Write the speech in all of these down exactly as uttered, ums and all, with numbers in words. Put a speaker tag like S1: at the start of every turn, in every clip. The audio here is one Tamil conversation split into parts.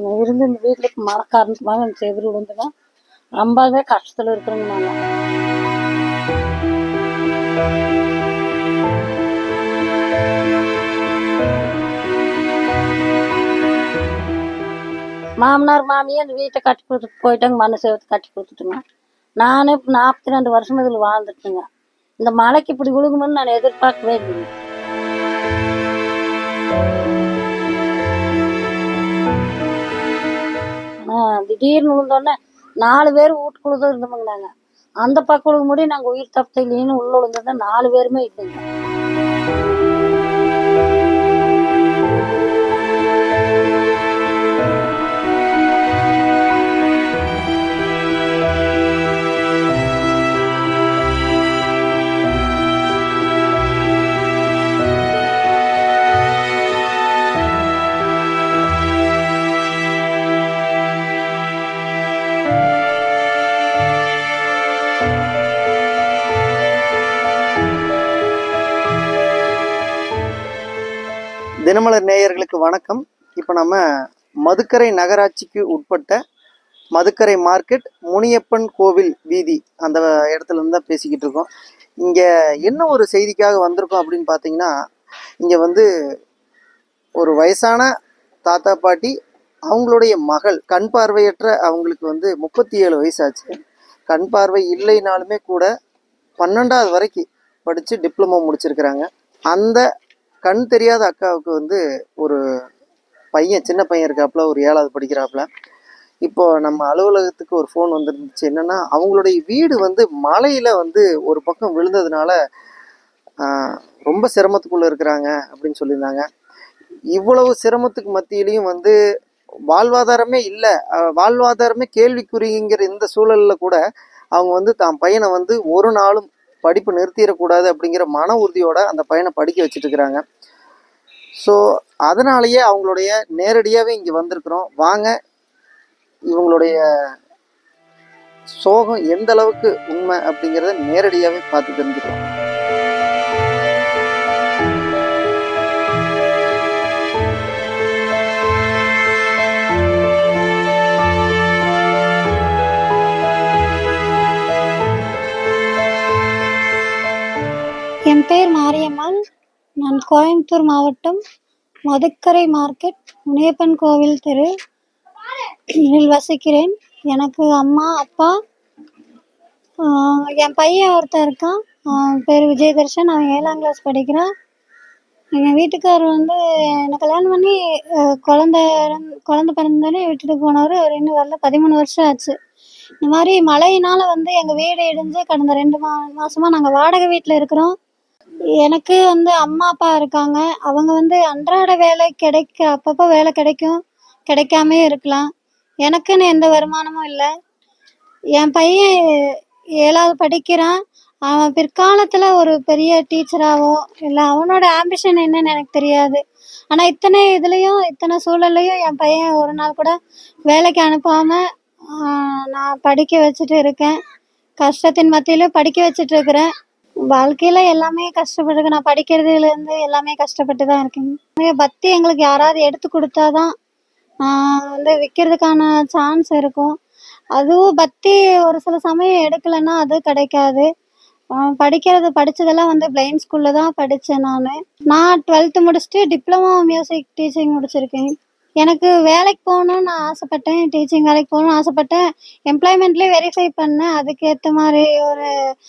S1: இருந்து இந்த வீட்டுக்கு மழை காரணத்துமாக அந்த செதில் விழுந்துங்க ரொம்பவே கஷ்டத்தில் இருக்கிறோங்க. நாங்கள் மாமனார் மாமியே அந்த வீட்டை கட்டி கொடுத்துட்டு போயிட்டாங்க. மண்ணு சேவத்தை கட்டி கொடுத்துட்டுங்க. நானே இப்போ நாற்பத்தி ரெண்டு வருஷம் இதில் வாழ்ந்துட்டுங்க. இந்த மழைக்கு இப்படி விழுகுமென்னு நான் எதிர்பார்க்கவே இல்லைங்க. ஆனால் திடீர்னு விழுந்தோடனே நாலு பேர் வீட்டுக்குள்ள தான் இருந்தோமுங்க. நாங்கள் அந்த பக்கம் விழுக முடியும். நாங்கள் உயிர் தப்பத்தை இல்லைன்னு உள்ள விழுந்தது நாலு பேருமே இல்லைங்க.
S2: தினமலர் நேயர்களுக்கு வணக்கம். இப்போ நம்ம மதுக்கரை நகராட்சிக்கு உட்பட்ட மதுக்கரை மார்க்கெட் முனியப்பன் கோவில் வீதி அந்த இடத்துல இருந்து தான் பேசிக்கிட்டு இருக்கோம். இங்கே என்ன ஒரு செய்திக்காக வந்திருக்கோம் அப்படின்னு பார்த்தீங்கன்னா, இங்கே வந்து ஒரு வயசான தாத்தா பாட்டி அவங்களுடைய மகள் கண் பார்வையற்ற அவங்களுக்கு வந்து முப்பத்தி ஏழு வயசாச்சு. கண் பார்வை இல்லைனாலுமே கூட பன்னெண்டாவது வரைக்கும் படித்து டிப்ளமோ முடிச்சிருக்கிறாங்க. அந்த கண் தெரியாத அக்காவுக்கு வந்து ஒரு பையன், சின்ன பையன் இருக்காப்புல, ஒரு ஏழாவது படிக்கிறாப்புல. இப்போ நம்ம அலுவலகத்துக்கு ஒரு ஃபோன் வந்துருந்துச்சு. என்னென்னா, அவங்களுடைய வீடு வந்து மலையில் வந்து ஒரு பக்கம் விழுந்ததுனால ரொம்ப சிரமத்துக்குள்ளே இருக்கிறாங்க அப்படின்னு சொல்லியிருந்தாங்க. இவ்வளவு சிரமத்துக்கு மத்தியிலையும் வந்து வாழ்வாதாரமே இல்லை, வாழ்வாதாரமே கேள்விக்குறிங்கிற இந்த சூழலில் கூட அவங்க வந்து தான் பையனை வந்து ஒரு நாளும் படிப்பு நிறுத்திடக்கூடாது அப்படிங்கிற மன உறுதியோட அந்த பையனை படிக்க வச்சுட்டு இருக்கிறாங்க. ஸோ அதனாலேயே அவங்களுடைய நேரடியாகவே இங்கே வந்திருக்கிறோம். வாங்க இவங்களுடைய சோகம் எந்த அளவுக்கு உண்மை அப்படிங்கிறத நேரடியாகவே பார்த்து தெரிஞ்சுக்கிறோம்.
S3: என் பேர் மாரியம்மாள். நான் கோயம்புத்தூர் மாவட்டம் மதுக்கரை மார்க்கெட் முனியப்பன் கோவில் தெரு வசிக்கிறேன். எனக்கு அம்மா, அப்பா, என் பையன் ஒருத்தர் இருக்கான். பேர் விஜயதர்ஷன். அவன் ஏழாம் கிளாஸ் படிக்கிறான். எங்கள் வீட்டுக்காரர் வந்து என்னை கல்யாணம் பண்ணி குழந்த குழந்த பிறந்தோடனே விட்டுட்டு போனவர். அவர் இன்னும் வரல, பதிமூணு வருஷம் ஆச்சு. இந்த மாதிரி மழையினால் வந்து எங்கள் வீடு இடிஞ்சு கடந்த ரெண்டு மா மாதமாக நாங்கள் வாடகை வீட்டில் இருக்கிறோம். எனக்கு வந்து அம்மா அப்பா இருக்காங்க. அவங்க வந்து அன்றாட வேலை கிடைக்க அப்பப்போ வேலை கிடைக்கும், கிடைக்காமே இருக்கலாம். எனக்குன்னு எந்த வருமானமும் இல்லை. என் பையன் ஏழாவது படிக்கிறான். அவன் பிற்காலத்தில் ஒரு பெரிய டீச்சராகவோ இல்லை, அவனோட ஆம்பிஷன் என்னன்னு எனக்கு தெரியாது. ஆனால் இத்தனை இதுலேயும் இத்தனை சூழல்லையும் என் பையன் ஒரு நாள் கூட வேலைக்கு அனுப்பாமல் நான் படிக்க வச்சுட்டு இருக்கேன். கஷ்டத்தின் மத்தியிலும் படிக்க வச்சுட்டு இருக்கிறேன். வாழ்க்கையில் எல்லாமே கஷ்டப்பட்டு நான் படிக்கிறதுலேருந்து எல்லாமே கஷ்டப்பட்டு தான் இருக்கேன். பத்தி எங்களுக்கு யாராவது எடுத்து கொடுத்தா தான் வந்து விற்கிறதுக்கான சான்ஸ் இருக்கும். அதுவும் பத்தி ஒரு சில சமயம் எடுக்கலைன்னா அது கிடைக்காது. படிக்கிறது படித்ததெல்லாம் வந்து பிளைண்ட் ஸ்கூலில் தான் படித்தேன். நான் நான் டுவெல்த்து முடிச்சுட்டு டிப்ளமோ மியூசிக் டீச்சிங் முடிச்சிருக்கேன். எனக்கு வேலைக்கு போகணுன்னு நான் ஆசைப்பட்டேன். டீச்சிங் வேலைக்கு போகணுன்னு ஆசைப்பட்டேன். எம்ப்ளாய்மெண்ட்லேயே வெரிஃபை பண்ணேன். அதுக்கேற்ற மாதிரி ஒரு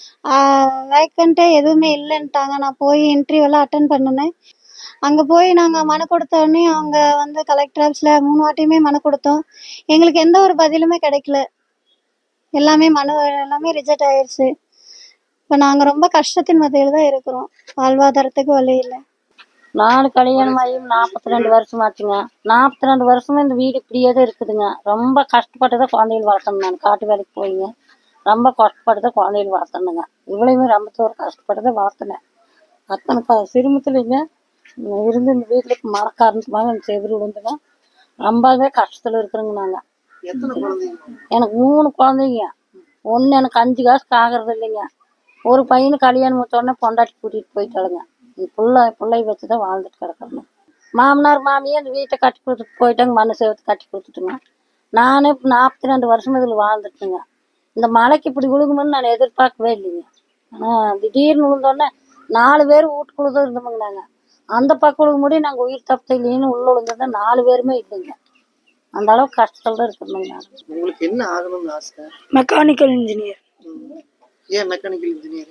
S3: வேக்கண்ட்டே எதுவுமே இல்லைன்ட்டாங்க. நான் போய் இன்டர்வியூலாம் அட்டன் பண்ணினேன். அங்கே போய் நாங்கள் மனு கொடுத்த உடனே அவங்க வந்து கலெக்டர் ஆஃபீஸில் மூணு வாட்டியுமே மனு கொடுத்தோம். எங்களுக்கு எந்த ஒரு பதிலுமே கிடைக்கல. எல்லாமே மனு எல்லாமே ரிஜெக்ட் ஆயிடுச்சு. இப்போ நாங்கள் ரொம்ப கஷ்டத்தின் மத்தியில் தான் இருக்கிறோம். வாழ்வாதாரத்துக்கு வழி இல்லை.
S1: நாலு கல்யாணம் ஆகி நாற்பத்தி ரெண்டு வருஷம் ஆச்சுங்க. நாற்பத்தி ரெண்டு வருஷமும் இந்த வீடு இப்படியே தான் இருக்குதுங்க. ரொம்ப கஷ்டப்பட்டு தான் குழந்தைகள் வளர்த்தணும். நான் காட்டு வேலைக்கு போயிங்க ரொம்ப கஷ்டப்பட்டு தான் குழந்தைகள் வளர்த்தணுங்க. இவ்வளவுமே ரொம்ப ஒரு கஷ்டப்பட்டு தான் வளர்த்தினேன். அத்தனை சிரமத்துலைங்க இருந்து இந்த வீட்டுக்கு மழை காரணத்துமாக அந்த செதில் விழுந்துங்க ரொம்பவே கஷ்டத்தில் இருக்கிறோங்க. நாங்கள் எனக்கு மூணு குழந்தைங்க. ஒன்று எனக்கு அஞ்சு காசுக்கு ஆகிறது இல்லைங்க. ஒரு பையனு கல்யாணம் முடிச்சோடனே பொண்டாட்டி கூட்டிகிட்டு போயிட்டாளுங்க. பிள்ளை பிள்ளைய வச்சு தான் வாழ்ந்துட்டு கிடக்குறேங்க. மாமனார் மாமியே அந்த வீட்டை கட்டி கொடுத்துட்டு போயிட்டாங்க, மண்ணு சேர்த்து கட்டி கொடுத்துட்டுங்க. நானே இப்போ நாற்பத்தி ரெண்டு வருஷம் இதில் வாழ்ந்துட்டுங்க. இந்த மழைக்கு இப்படி விழுகுமென்னு நான் எதிர்பார்க்கவே இல்லைங்க. ஆனால் திடீர்னு விழுந்தோடனே நாலு பேர் வீட்டுக்குள்ள தான் இருந்தோமுங்க. நாங்கள் அந்த பக்கம் விழுக முடியும், நாங்கள் உயிர் தப்பித்த இல்லைன்னு உள்ள விழுந்தது நாலு பேருமே இல்லைங்க. அந்த அளவுக்கு கஷ்டத்தில் தான் இருக்கிறோங்க.
S2: உங்களுக்கு என்ன ஆகணும்னு ஆசை?
S4: Mechanical engineer.
S2: ஏன் மெக்கானிக்கல் இன்ஜினியர்?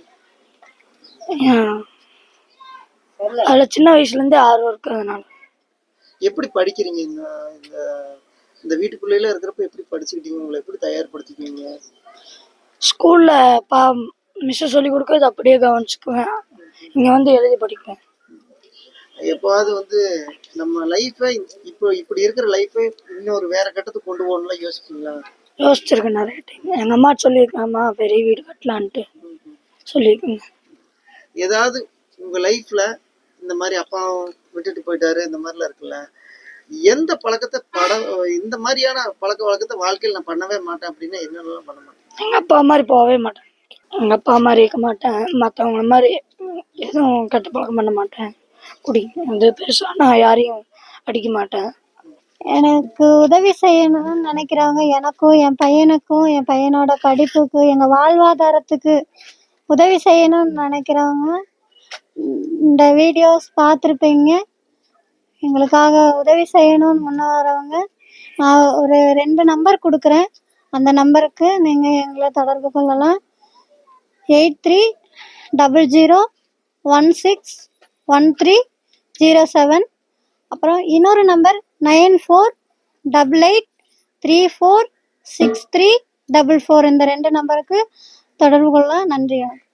S4: அதில் சின்ன வயசுலேருந்தே ஆர்வம் இருக்குது. அதனால.
S2: எப்படி படிக்கிறீங்க? இந்த இந்த வீட்டுக்குள்ளே இருக்கிறப்ப எப்படி படிச்சுக்கிட்டீங்க? உங்களை எப்படி தயார்படுத்திக்குவீங்க?
S4: ஸ்கூலில் பா மிஸ்ஸை சொல்லி கொடுக்கறது அப்படியே கவனிச்சுக்குவேன். இங்கே வந்து எழுதி படிப்பேன்.
S2: எப்போவாது வந்து நம்ம லைஃப்பை இப்போ இப்படி இருக்கிற லைஃப்பை இன்னொரு வேற கட்டத்துக்கு கொண்டு போகணும்லாம் யோசிப்பீங்களா?
S4: யோசிச்சிருக்கேன் நிறைய டைம். எங்கள் அம்மா சொல்லியிருக்காம்மா பெரிய வீடு கட்டலான்ட்டு சொல்லியிருக்கேங்க.
S2: ஏதாவது உங்கள் லைஃப்பில் இந்த மாதிரி அப்பா விட்டுட்டு போயிட்டாரு இந்த மாதிரிலாம் இருக்குல்ல, எந்த பழக்கத்தை படம் இந்த மாதிரியான பழக்க வழக்கத்தை வாழ்க்கையில் நான் பண்ணவே மாட்டேன் அப்படின்னா என்னென்னலாம் பண்ண மாட்டேன்?
S4: எங்கள் அப்பா மாதிரி போகவே மாட்டேன். எங்கள் அப்பா மாதிரி இருக்க மாட்டேன். மற்றவங்கள மாதிரி எதுவும் கெட்ட பழக்கம் பண்ண மாட்டேன். குடி வந்து பெருசாக நான் யாரையும் அடிக்க மாட்டேன்.
S3: எனக்கு உதவி செய்யணும்னு நினைக்கிறவங்க, எனக்கும் என் பையனுக்கும் என் பையனோட படிப்புக்கு எங்கள் வாழ்வாதாரத்துக்கு உதவி செய்யணும்னு நினைக்கிறவங்க இந்த வீடியோஸ் பார்த்துருப்பீங்க. எங்களுக்காக உதவி செய்யணும்னு முன்ன வரவங்க நான் ஒரு ரெண்டு நம்பர் கொடுக்குறேன். அந்த நம்பருக்கு நீங்கள் எங்களை தொடர்பு கொள்ளலாம். Eight three double zero one six one three zero seven. அப்புறம் இன்னொரு number nine four double eight three four six three double four. இந்த ரெண்டு நம்பருக்கு தொடர்பு கொள்ளலாம். நன்றி.